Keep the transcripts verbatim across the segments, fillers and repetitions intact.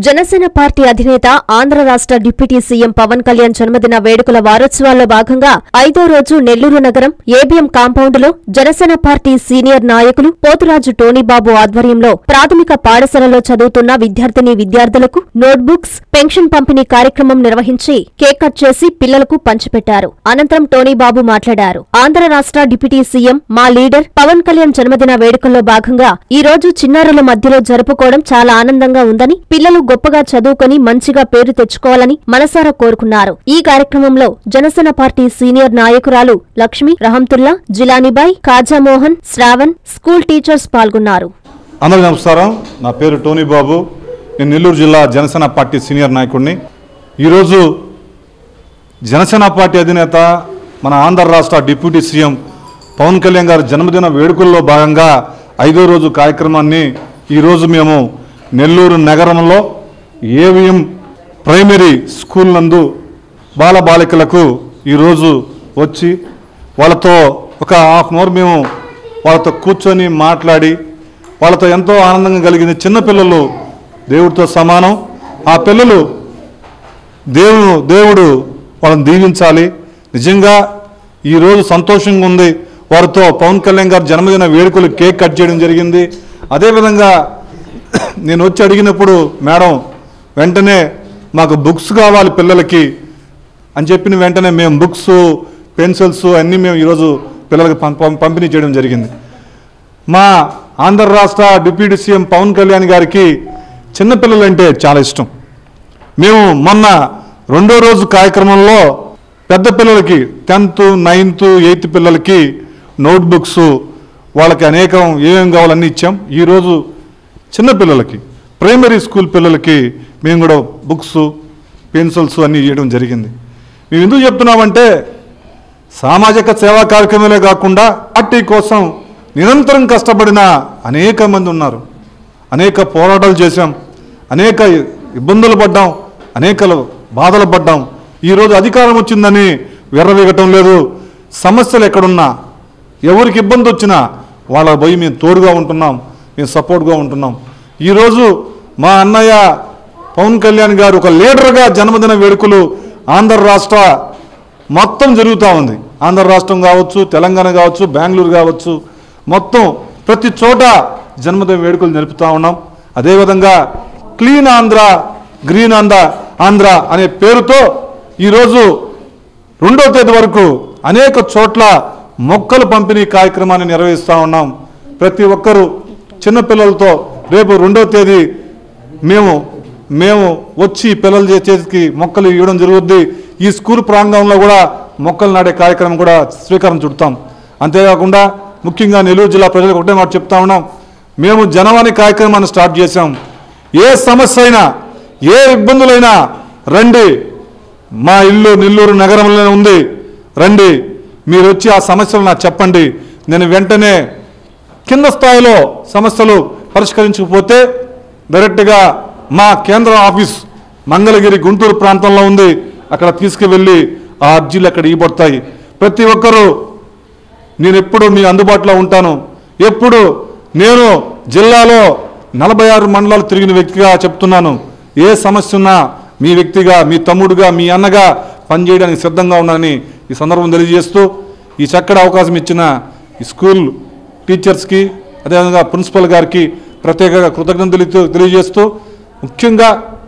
Janasena party అధినేత ఆంధ్ర రాష్ట్ర deputy CM Pawan Kalyan జన్మదిన వేడుకల వారోత్సవాల్లో భాగంగా ఐదో రోజు నెల్లూరు నగరం ఏబీఎం కాంపౌండ్లో జనసేన పార్టీ సీనియర్ నాయకులు పోతురాజు టోనీబాబు ఆధ్వర్యంలో ప్రాథమిక పాఠశాలలో చదువుతున్న విద్యార్థిని విద్యార్థులకు నోట్బుక్స్ పెన్షన్ పంపిణీ కార్యక్రమం నిర్వహించి కేక్ కట్ చేసి పిల్లలకు పంచిపెట్టారు. అనంతరం టోనీబాబు మాట్లాడారు. ఆంధ్ర రాష్ట్ర డిప్యూటీ సీఎం మా లీడర్ పవన్ కళ్యాణ్ జన్మదిన వేడుకల్లో భాగంగా ఈ రోజు చిన్నారుల మధ్యలో జరుపుకోవడం చాలా ఆనందంగా ఉందని, పిల్లలు గొప్పగా చదువుకొని మంచిగా పేరు తెచ్చుకోవాలని మనసారా కోరుకున్నారు. ఈ కార్యక్రమంలో జనసేన పార్టీ సీనియర్ నాయకురాలు లక్ష్మి, రహంతుల్లా, జిలానీబాయ్, కాజామోహన్, శ్రావణ్, స్కూల్ టీచర్స్ పాల్గొన్నారు. అందరికీ నమస్కారం. నా పేరు టోనీబాబు. నేను నెల్లూరు జిల్లా జనసేన పార్టీ సీనియర్ నాయకుడిని. ఈరోజు జనసేన పార్టీ అధినేత మన ఆంధ్ర రాష్ట్ర డిప్యూటీ సీఎం పవన్ కళ్యాణ్ గారి జన్మదిన వేడుకల్లో భాగంగా ఐదో రోజు కార్యక్రమాన్ని ఈరోజు మేము నెల్లూరు నగరంలో ఏవిఎం ప్రైమరీ స్కూల్ నందు బాలబాలికలకు ఈరోజు వచ్చి వాళ్ళతో ఒక హాఫ్ అన్ అవర్ మేము వాళ్ళతో కూర్చొని మాట్లాడి వాళ్ళతో ఎంతో ఆనందంగా కలిగింది. చిన్నపిల్లలు దేవుడితో సమానం. ఆ పిల్లలు దేవుడు దేవుడు వాళ్ళని దీవించాలి. నిజంగా ఈరోజు సంతోషంగా ఉంది. వారితో పవన్ కళ్యాణ్ గారి జన్మదిన వేడుకలు కేక్ కట్ చేయడం జరిగింది. అదేవిధంగా నేను వచ్చి అడిగినప్పుడు మేడం వెంటనే మాకు బుక్స్ కావాలి పిల్లలకి అని చెప్పిన వెంటనే మేము బుక్స్, పెన్సిల్స్ అన్నీ మేము ఈరోజు పిల్లలకి పంపిణీ చేయడం జరిగింది. మా ఆంధ్ర రాష్ట్ర డిప్యూటీ సీఎం పవన్ కళ్యాణ్ గారికి చిన్నపిల్లలంటే చాలా ఇష్టం. మేము మొన్న రెండో రోజు కార్యక్రమంలో పెద్ద పిల్లలకి టెన్త్ నైన్త్ ఎయిత్ పిల్లలకి నోట్బుక్స్ వాళ్ళకి అనేకం ఏమేమి కావాలన్నీ ఇచ్చాం. ఈరోజు చిన్నపిల్లలకి ప్రైమరీ స్కూల్ పిల్లలకి మేము కూడా బుక్స్, పెన్సిల్స్ అన్నీ ఇవ్వడం జరిగింది. మేము ఎందుకు చెప్తున్నామంటే సామాజిక సేవా కార్యక్రమాలే కాకుండా పార్టీ కోసం నిరంతరం కష్టపడిన అనేక మంది ఉన్నారు. అనేక పోరాటాలు చేశాం, అనేక ఇబ్బందులు పడ్డాం, అనేక బాధలు పడ్డాం. ఈరోజు అధికారం వచ్చిందని విర్రవీగటం లేదు. సమస్యలు ఎక్కడున్నా, ఎవరికి ఇబ్బంది వచ్చినా వాళ్ళ పోయి మేము తోడుగా ఉంటున్నాం, మేము సపోర్ట్గా ఉంటున్నాం. ఈరోజు మా అన్నయ్య పవన్ కళ్యాణ్ గారు ఒక లీడర్గా జన్మదిన వేడుకలు ఆంధ్ర రాష్ట్ర మొత్తం జరుగుతూ ఉంది. ఆంధ్ర రాష్ట్రం కావచ్చు, తెలంగాణ కావచ్చు, బెంగళూరు కావచ్చు, మొత్తం ప్రతి చోట జన్మదిన వేడుకలు జరుపుతూ ఉన్నాం. అదేవిధంగా క్లీన్ ఆంధ్ర, గ్రీన్ ఆంధ్ర ఆంధ్ర అనే పేరుతో ఈరోజు రెండో తేదీ వరకు అనేక చోట్ల మొక్కలు పంపిణీ కార్యక్రమాన్ని నిర్వహిస్తూ ఉన్నాం. ప్రతి ఒక్కరూ చిన్నపిల్లలతో రేపు రెండో తేదీ మేము మేము వచ్చి పిల్లల చేతికి మొక్కలు ఇవ్వడం జరుగుద్ది. ఈ స్కూల్ ప్రాంగణంలో కూడా మొక్కలు నాటే కార్యక్రమం కూడా శ్రీకారం చుడతాం. అంతేకాకుండా ముఖ్యంగా నెల్లూరు జిల్లా ప్రజలకు ఒకటే మాట చెప్తా ఉన్నాం. మేము జనవాణి కార్యక్రమాన్ని స్టార్ట్ చేశాం. ఏ సమస్య అయినా, ఏ ఇబ్బందులైనా రండి, మా ఇల్లు నెల్లూరు నగరంలోనే ఉంది, రండి, మీరు వచ్చి ఆ సమస్యలు నాకు చెప్పండి. నేను వెంటనే కింద స్థాయిలో సమస్యలు పరిష్కరించకపోతే డైరెక్ట్గా మా కేంద్ర ఆఫీస్ మంగళగిరి గుంటూరు ప్రాంతంలో ఉంది, అక్కడ తీసుకువెళ్ళి ఆ అర్జీలు అక్కడ ఇవ్వబడతాయి. ప్రతి ఒక్కరూ నేను ఎప్పుడు మీ అందుబాటులో ఉంటాను. ఎప్పుడు నేను జిల్లాలో నలభై ఆరు మండలాలు తిరిగిన వ్యక్తిగా చెప్తున్నాను. ఏ సమస్య ఉన్నా మీ వ్యక్తిగా, మీ తమ్ముడుగా, మీ అన్నగా పనిచేయడానికి సిద్ధంగా ఉన్నానని ఈ సందర్భం తెలియజేస్తూ, ఈ చక్కటి అవకాశం ఇచ్చిన ఈ స్కూల్ టీచర్స్కి, అదేవిధంగా ప్రిన్సిపల్ గారికి ప్రత్యేకంగా కృతజ్ఞతలు తెలియజేస్తూ, ముఖ్యంగా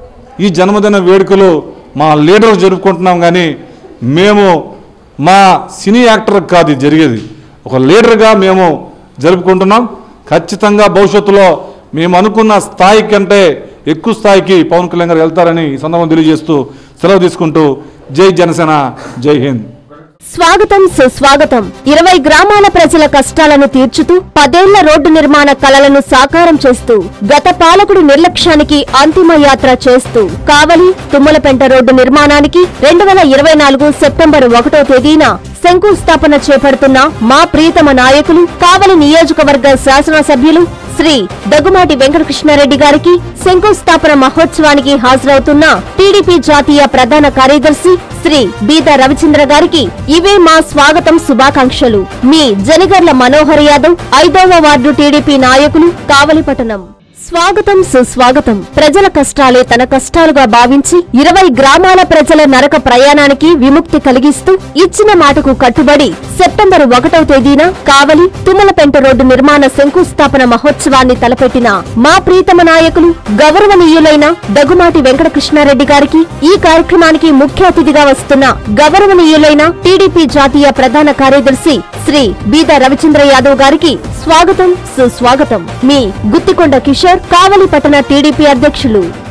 ఈ జన్మదిన వేడుకలు మా లీడర్లు జరుపుకుంటున్నాం. కానీ మేము మా సినీ యాక్టర్ కాదు జరిగేది, ఒక లీడర్గా మేము జరుపుకుంటున్నాం. ఖచ్చితంగా భవిష్యత్తులో మేము అనుకున్న స్థాయి కంటే ఎక్కువ స్థాయికి పవన్ కళ్యాణ్ గారు వెళ్తారని ఈ సందర్భం తెలియజేస్తూ సెలవు తీసుకుంటూ జై జనసేన, జై హింద్. స్వాగతం, సుస్వాగతం. ఇరవై గ్రామాల ప్రజల కష్టాలను తీర్చుతూ పదేళ్ల రోడ్డు నిర్మాణ కలలను సాకారం చేస్తూ గత పాలకుడి నిర్లక్ష్యానికి అంతిమ యాత్ర చేస్తూ కావలి తుమ్మలపెంట రోడ్డు నిర్మాణానికి రెండు వేల ఇరవై నాలుగు సెప్టెంబర్ ఒకటో తేదీన శంకుస్థాపన చేపడుతున్న మా ప్రియతమ నాయకులు, కావలి నియోజకవర్గ శాసనసభ్యులు శ్రీ దగ్గుమాటి వెంకటకృష్ణారెడ్డి గారికి శంకుస్థాపన మహోత్సవానికి హాజరవుతున్న టీడీపీ జాతీయ ప్రధాన కార్యదర్శి శ్రీ బీద రవిచంద్ర గారికి ఇవే మా స్వాగతం, శుభాకాంక్షలు. మీ జనగర్ల మనోహర్ యాదవ్, ఐదవ వార్డు టీడీపీ నాయకులు, కావలిపట్టణం. స్వాగతం సుస్వాగతం. ప్రజల కష్టాలే తన కష్టాలుగా భావించి ఇరవై గ్రామాల ప్రజల నరక ప్రయాణానికి విముక్తి కలిగిస్తూ ఇచ్చిన మాటకు కట్టుబడి సెప్టెంబర్ ఒకటవ తేదీన కావలి తుమ్మలపెంట రోడ్డు నిర్మాణ శంకుస్థాపన మహోత్సవాన్ని తలపెట్టిన మా ప్రీతమ నాయకులు గౌరవనీయులైన దగుమాటి వెంకటకృష్ణారెడ్డి గారికి, ఈ కార్యక్రమానికి ముఖ్య అతిథిగా వస్తున్న గౌరవనీయులైన టీడీపీ జాతీయ ప్రధాన కార్యదర్శి శ్రీ బీద రవిచంద్ర యాదవ్ గారికి స్వాగతం సుస్వాగతం. మీ గుత్తికొండ కిషోర్, కావలి పట్టణ టీడీపీ అధ్యక్షులు.